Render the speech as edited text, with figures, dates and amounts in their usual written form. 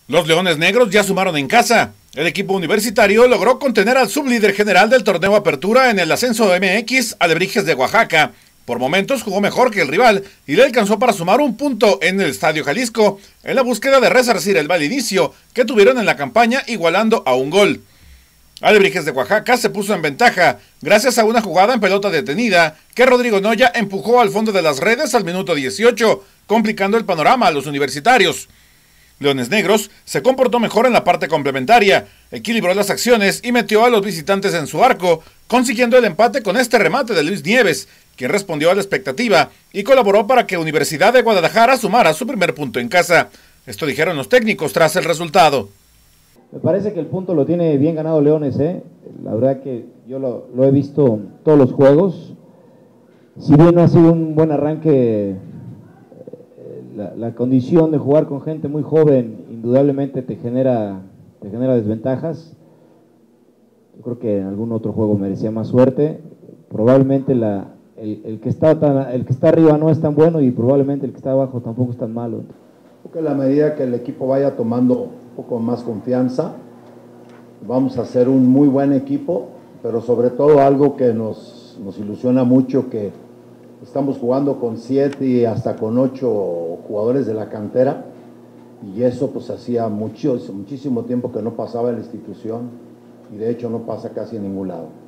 Los Leones Negros ya sumaron en casa. El equipo universitario logró contener al sublíder general del torneo Apertura en el ascenso MX, Alebrijes de Oaxaca. Por momentos jugó mejor que el rival y le alcanzó para sumar un punto en el Estadio Jalisco, en la búsqueda de resarcir el mal inicio que tuvieron en la campaña, igualando a un gol. Alebrijes de Oaxaca se puso en ventaja gracias a una jugada en pelota detenida que Rodrigo Noya empujó al fondo de las redes al minuto 18, complicando el panorama a los universitarios. Leones Negros se comportó mejor en la parte complementaria, equilibró las acciones y metió a los visitantes en su arco, consiguiendo el empate con este remate de Luis Nieves, quien respondió a la expectativa y colaboró para que Universidad de Guadalajara sumara su primer punto en casa. Esto dijeron los técnicos tras el resultado. Me parece que el punto lo tiene bien ganado Leones, La verdad que yo lo he visto todos los juegos. Si bien no ha sido un buen arranque, la condición de jugar con gente muy joven indudablemente te genera desventajas. Yo creo que en algún otro juego merecía más suerte. Probablemente el que está arriba no es tan bueno y probablemente el que está abajo tampoco es tan malo. Creo que a la medida que el equipo vaya tomando un poco más confianza, vamos a hacer un muy buen equipo, pero sobre todo algo que nos ilusiona mucho, que estamos jugando con 7 y hasta con 8 jugadores de la cantera, y eso pues hacía muchísimo tiempo que no pasaba en la institución, y de hecho no pasa casi en ningún lado.